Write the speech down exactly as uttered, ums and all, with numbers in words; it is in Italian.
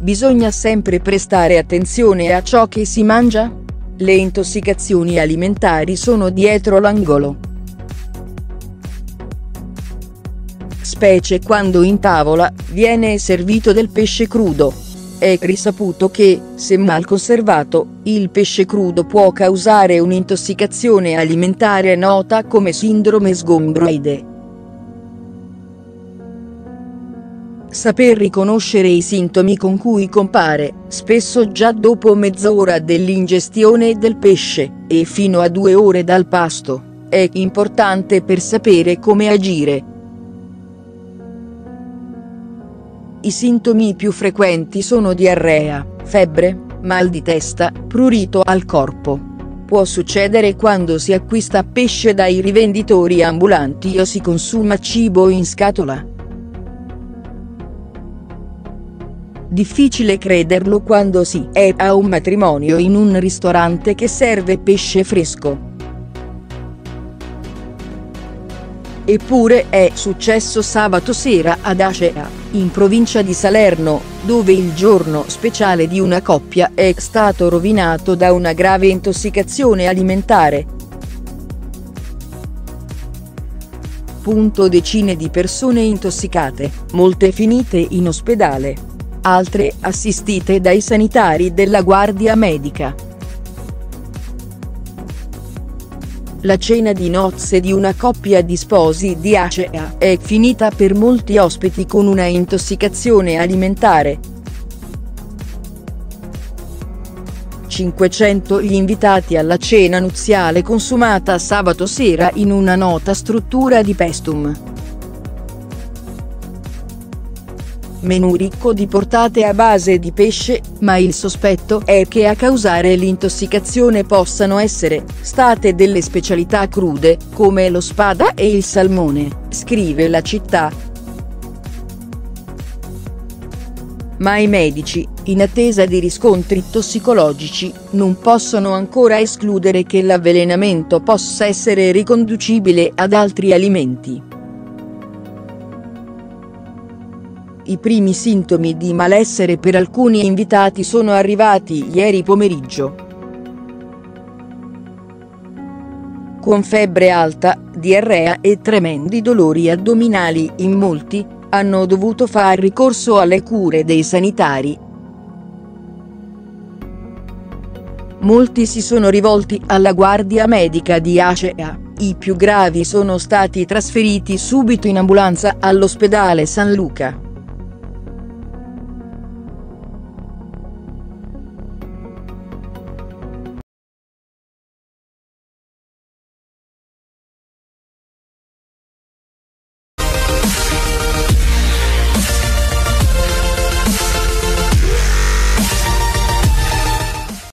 Bisogna sempre prestare attenzione a ciò che si mangia? Le intossicazioni alimentari sono dietro l'angolo. Specie quando in tavola viene servito del pesce crudo. È risaputo che, se mal conservato, il pesce crudo può causare un'intossicazione alimentare nota come sindrome sgombroide. Saper riconoscere i sintomi con cui compare, spesso già dopo mezz'ora dell'ingestione del pesce, e fino a due ore dal pasto, è importante per sapere come agire. I sintomi più frequenti sono diarrea, febbre, mal di testa, prurito al corpo. Può succedere quando si acquista pesce dai rivenditori ambulanti o si consuma cibo in scatola. Difficile crederlo quando si è a un matrimonio in un ristorante che serve pesce fresco. Eppure è successo sabato sera ad Acea, in provincia di Salerno, dove il giorno speciale di una coppia è stato rovinato da una grave intossicazione alimentare. Punto decine di persone intossicate, molte finite in ospedale. Altre assistite dai sanitari della guardia medica. La cena di nozze di una coppia di sposi di Acea è finita per molti ospiti con una intossicazione alimentare. cinquecento gli invitati alla cena nuziale consumata sabato sera in una nota struttura di Paestum. Menù ricco di portate a base di pesce, ma il sospetto è che a causare l'intossicazione possano essere state delle specialità crude, come lo spada e il salmone, scrive La Città. Ma i medici, in attesa di riscontri tossicologici, non possono ancora escludere che l'avvelenamento possa essere riconducibile ad altri alimenti. I primi sintomi di malessere per alcuni invitati sono arrivati ieri pomeriggio. Con febbre alta, diarrea e tremendi dolori addominali in molti, hanno dovuto far ricorso alle cure dei sanitari. Molti si sono rivolti alla guardia medica di Acea, i più gravi sono stati trasferiti subito in ambulanza all'ospedale San Luca.